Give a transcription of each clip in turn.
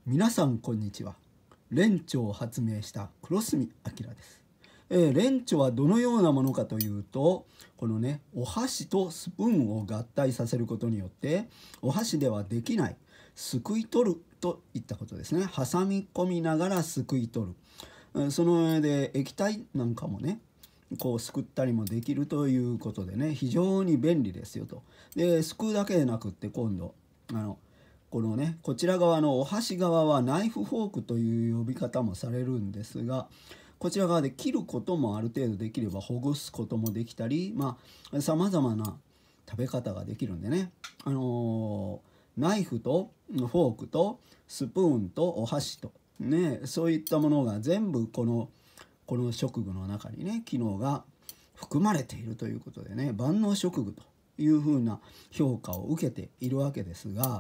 皆さんこんにちは。レンチョを発明した黒住明です。レンチョはどのようなものかというと、このねお箸とスプーンを合体させることによってお箸ではできないすくい取るといったことですね。挟み込みながらすくい取る、その上で液体なんかもねこうすくったりもできるということでね、非常に便利ですよと。ですくうだけでなくって今度このねこちら側のお箸側はナイフフォークという呼び方もされるんですが、こちら側で切ることもある程度できればほぐすこともできたり、さまざまな食べ方ができるんでね、ナイフとフォークとスプーンとお箸とね、そういったものが全部この食具の中にね機能が含まれているということでね、万能食具というふうな評価を受けているわけですが、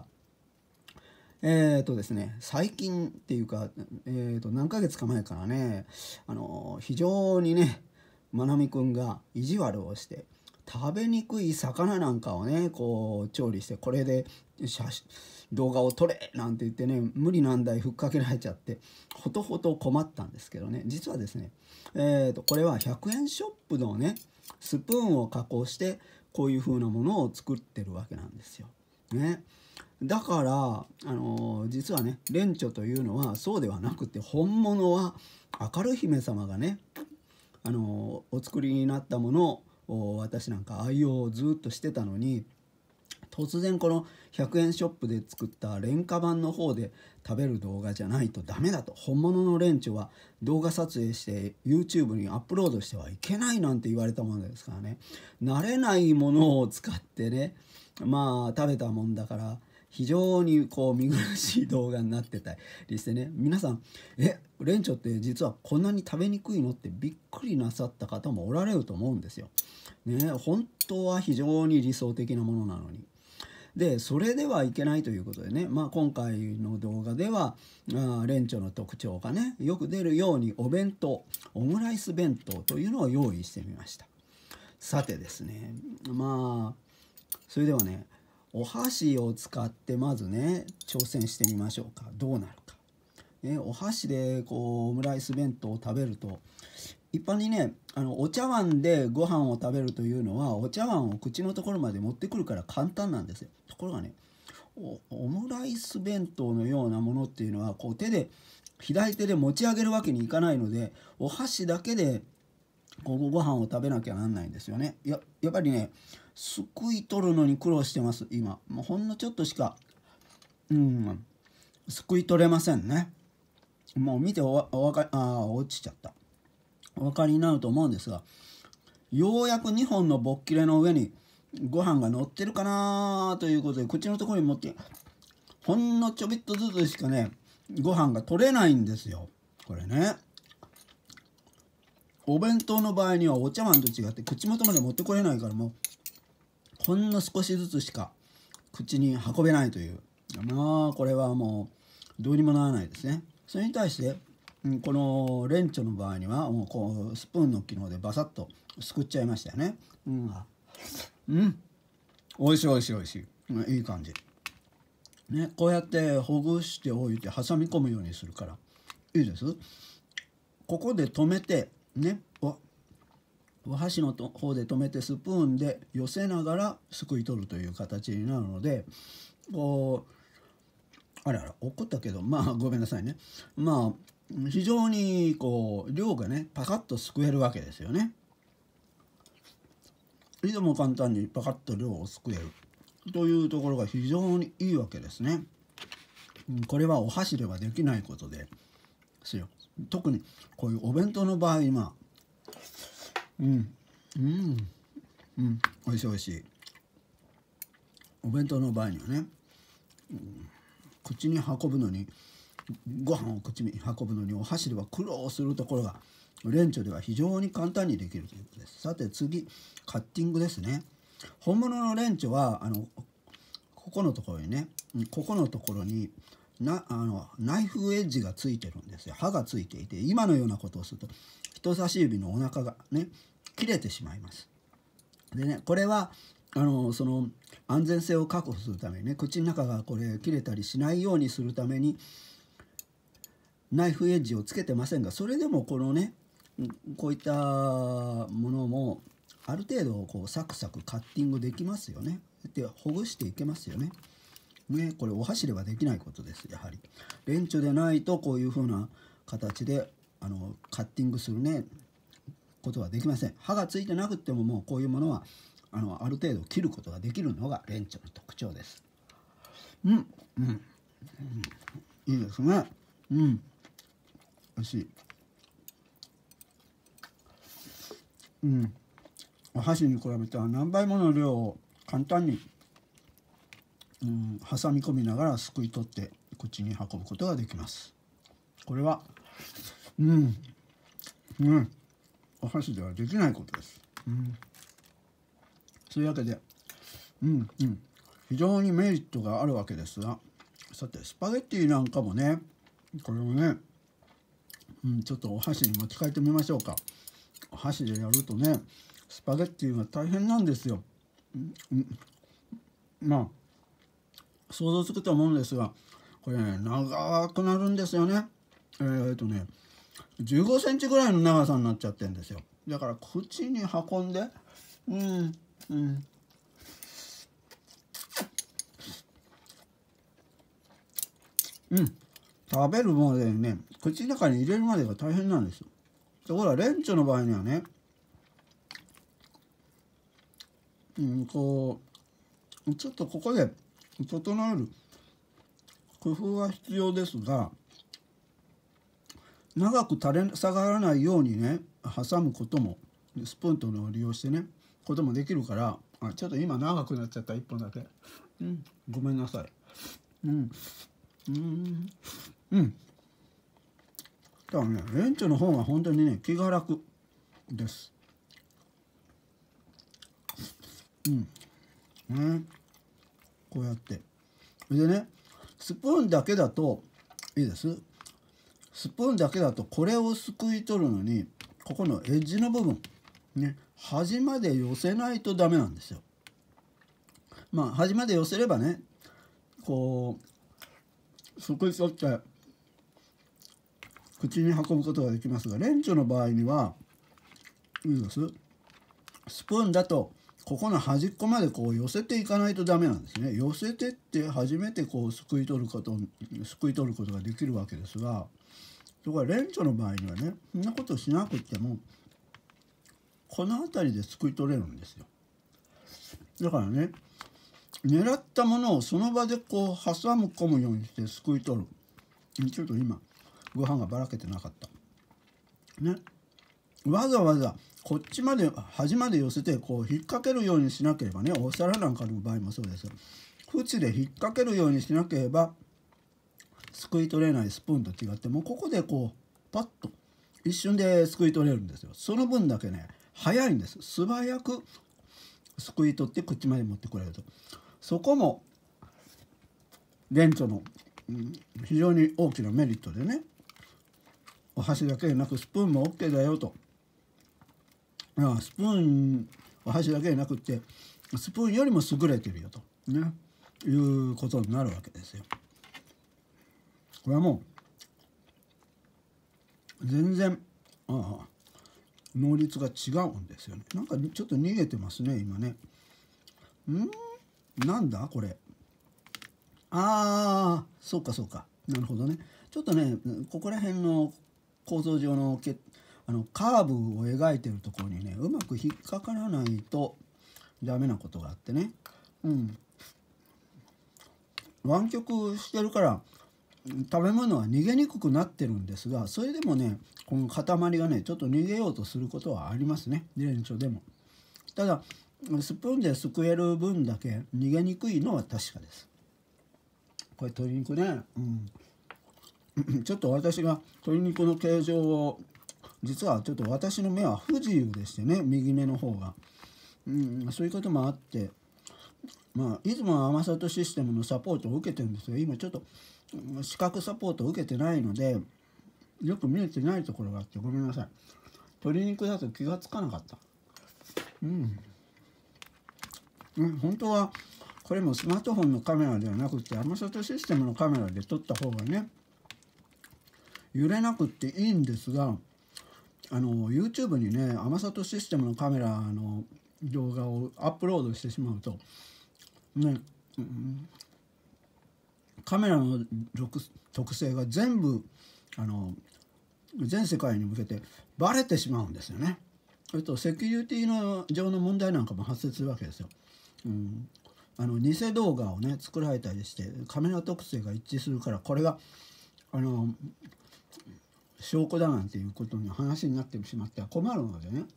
ですね、最近っていうか、何ヶ月か前からね、非常にねまなみくんが意地悪をして食べにくい魚なんかをねこう調理して、これで動画を撮れなんて言ってね無理難題ふっかけられちゃってほとほと困ったんですけどね、実はですね、これは100円ショップのねスプーンを加工してこういう風なものを作ってるわけなんですよ。ね、だから実はねレンチョというのはそうではなくて、本物は明るい姫様がねお作りになったものを私なんか愛用をずっとしてたのに、突然この100円ショップで作った廉価版の方で食べる動画じゃないとダメだと、本物のレンチョは動画撮影して YouTube にアップロードしてはいけないなんて言われたものですからね、慣れないものを使ってね食べたもんだから非常にこう見苦しい動画になってたりしてね、皆さんレンチョって実はこんなに食べにくいのってびっくりなさった方もおられると思うんですよ。ね、本当は非常に理想的なものなのに。でそれではいけないということでね、今回の動画ではレンチョの特徴がねよく出るようにお弁当、オムライス弁当というのを用意してみました。さてですね、それではねお箸を使ってまずね挑戦してみましょうか。どうなるか、お箸でこうオムライス弁当を食べると、一般にねお茶碗でご飯を食べるというのはお茶碗を口のところまで持ってくるから簡単なんですよ。ところがねオムライス弁当のようなものっていうのはこう左手で持ち上げるわけにいかないので、お箸だけでご飯を食べなきゃなんないんですよね。やっぱりねすくい取るのに苦労してます今。もうほんのちょっとしかすくい取れませんね。もう見てお分かり落ちちゃった、お分かりになると思うんですが、ようやく2本のぼっきれの上にご飯が乗ってるかなということで口のところに持ってほんのちょびっとずつしかねご飯が取れないんですよ。これねお弁当の場合にはお茶碗と違って口元まで持ってこれないから、もうほんの少しずつしか口に運べないという、これはもうどうにもならないですね。それに対してこのレンチョの場合にはもうこうスプーンの機能でバサッとすくっちゃいましたよね。おいしいおいしいおいしい、いい感じね。こうやってほぐしておいて挟み込むようにするからいいです。ここで止めてね、お箸の方で止めてスプーンで寄せながらすくい取るという形になるので、こうあら怒ったけどごめんなさいね。非常にこう量がねパカッとすくえるわけですよね。いつも簡単にパカッと量をすくえるというところが非常にいいわけですね。これはお箸ではできないことですよ。特にこういうお弁当の場合おいしいおいしい。お弁当の場合にはね、口に運ぶのにご飯を口に運ぶのにお箸では苦労するところがレンチョでは非常に簡単にできるということです。さて次、カッティングですね。本物のレンチョはここのところにね、ここのところにナイフエッジがついてるんですよ。刃がついていて、今のようなことをすると人差し指のお腹がね切れてしまいます。でね、これはその安全性を確保するためにね、口の中がこれ切れたりしないようにするためにナイフエッジをつけてませんが、それでもこのねこういったものもある程度こうサクサクカッティングできますよね。でほぐしていけますよね。これお箸ではできないことです。やはりレンチョでないとこういうふうな形でカッティングするねことはできません。刃がついてなくてももうこういうものはある程度切ることができるのがレンチョの特徴です。いいですね。美味しい。お箸に比べたら何倍もの量を簡単に、挟み込みながらすくい取って口に運ぶことができます。これはお箸ではできないことです。そういうわけで非常にメリットがあるわけですが、さてスパゲッティなんかもね、これをね、ちょっとお箸に巻き替えてみましょうか。お箸でやるとねスパゲッティが大変なんですよ。まあ想像つくと思うんですが、これね長くなるんですよね。15センチぐらいの長さになっちゃってるんですよ。だから口に運んで食べるまでにね口の中に入れるまでが大変なんですよ。ところがレンチョの場合にはねこうちょっとここで整える工夫は必要ですが、長く垂れ下がらないようにね挟むこともスプーンとのを利用してねこともできるから、ちょっと今長くなっちゃった1本だけ、ごめんなさい。だからねレンチョの方が本当にね気が楽です。こうやってでねスプーンだけだといいです。スプーンだけだとこれをすくい取るのにここのエッジの部分ね端まで寄せないとダメなんですよ。端まで寄せればねこうすくい取って口に運ぶことができますが、レンチョの場合にはいいです。スプーンだとここの端っこまでこう寄せていかないとダメなんですね。寄せてって初めてこうすくい取ることができるわけですが、ところがレンチョの場合にはねそんなことしなくてもこの辺りですくい取れるんですよ。だからね狙ったものをその場でこう挟む込むようにしてすくい取る。ちょっと今ご飯がばらけてなかったね。わざわざこっちまで端まで寄せてこう引っ掛けるようにしなければね、お皿なんかの場合もそうです。縁で引っ掛けるようにしなければすくい取れないスプーンと違って、もうここでこうパッと一瞬ですくい取れるんですよ。その分だけね早いんです。素早くすくい取って口まで持ってくれると、そこもレンチョの、非常に大きなメリットでね、お箸だけでなくスプーンも OK だよと。スプーンお箸だけでなくってスプーンよりも優れてるよとねいうことになるわけですよ。これはもう全然能率が違うんですよね。なんかちょっと逃げてますね今ね。なんだこれ。そうかそうか、なるほどね。ちょっとねここら辺の構造上のカーブを描いてるところにねうまく引っかからないとダメなことがあってね、湾曲してるから食べ物は逃げにくくなってるんですが、それでもねこの塊がねちょっと逃げようとすることはありますね、レンチョでも。ただスプーンですくえる分だけ逃げにくいのは確かです。これ鶏肉ね、ちょっと私が鶏肉の形状を実はちょっと私の目は不自由でしてね、右目の方が、そういうこともあっていつもは甘さとシステムのサポートを受けてるんですが、今ちょっと視覚サポートを受けてないのでよく見えてないところがあってごめんなさい。鶏肉だと気がつかなかった。本当はこれもスマートフォンのカメラではなくて甘さとシステムのカメラで撮った方がね揺れなくっていいんですが、YouTube にね天里システムのカメラの動画をアップロードしてしまうとね、カメラの特性が全部全世界に向けてバレてしまうんですよね。それとセキュリティの上の問題なんかも発生するわけですよ。偽動画をね作られたりしてカメラ特性が一致するから、これが証拠だなんていうことの話になってしまっては困るのでね、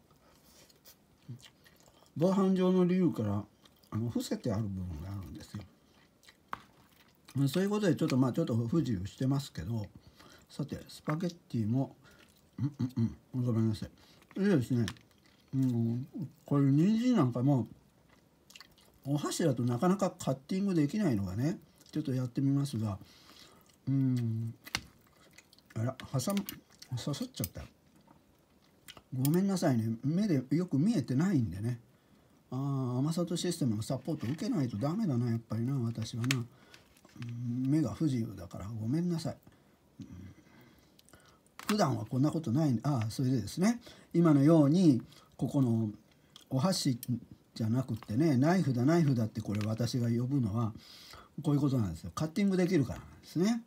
防犯上の理由から伏せてある部分があるんですよ。そういうことでちょっと不自由してますけど、さてスパゲッティもごめんなさい。でですね、これ人参なんかもお箸だとなかなかカッティングできないのがね、ちょっとやってみますが、あら刺さっちゃった。ごめんなさいね、目でよく見えてないんでね。天里システムのサポート受けないとダメだな、やっぱりな、私はな。目が不自由だからごめんなさい。普段はこんなことない。それでですね、今のようにここのお箸じゃなくってね、ナイフだってこれ私が呼ぶのはこういうことなんですよ。カッティングできるからなんですね。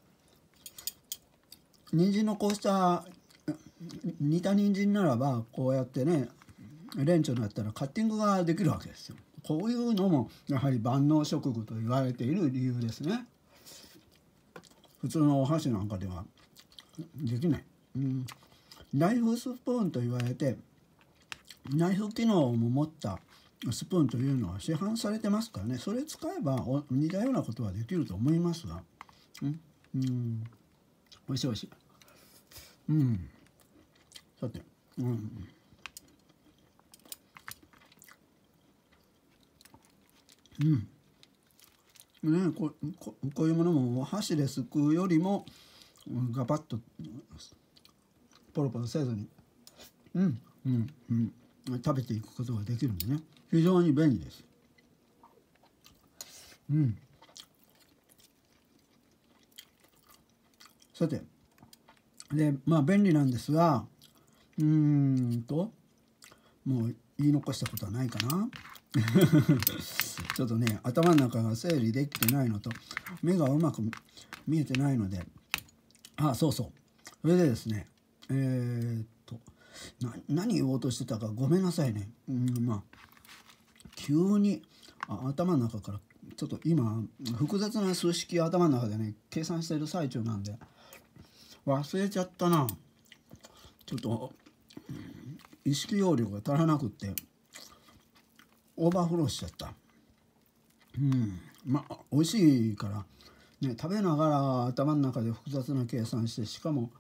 人参のこうした煮た人参ならばこうやってねレンチョンだったらカッティングができるわけですよ。こういうのもやはり万能食具と言われている理由ですね。普通のお箸なんかではできない。ナイフスプーンと言われて、ナイフ機能も持ったスプーンというのは市販されてますからね、それ使えば似たようなことはできると思いますが、おいしいおいしい。さて、こういうものも箸ですくうよりもガバッとポロポロせずに食べていくことができるんでね、非常に便利です。さてで便利なんですが、もう言い残したことはないかな。ちょっとね頭の中が整理できてないのと目がうまく見えてないので、そうそれでですね、何言おうとしてたかごめんなさいね。急に頭の中からちょっと今複雑な数式頭の中でね計算している最中なんで忘れちゃったな。ちょっと意識容量が足らなくってオーバーフローしちゃった。美味しいからね、食べながら頭の中で複雑な計算して、しかも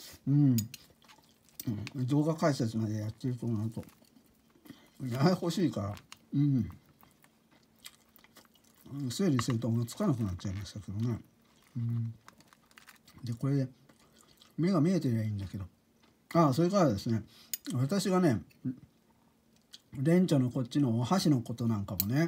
動画解説までやってるとなるとややこしいから、整理整頓がつかなくなっちゃいましたけどね。でこれで目が見えてりゃいいんだけど、それからですね、私がねレンチョのこっちのお箸のことなんかもね、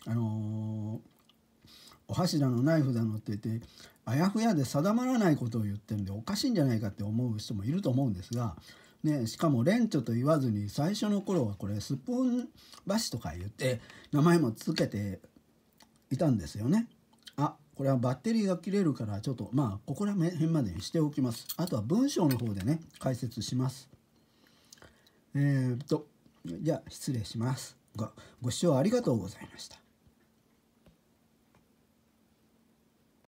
お箸だのナイフだのって言ってあやふやで定まらないことを言ってるんでおかしいんじゃないかって思う人もいると思うんですが、しかもレンチョと言わずに最初の頃はこれスプーン箸とか言って名前もつけていたんですよね。これはバッテリーが切れるからちょっとここら辺までにしておきます。あとは文章の方でね解説します。じゃあ失礼します。ご視聴ありがとうございました。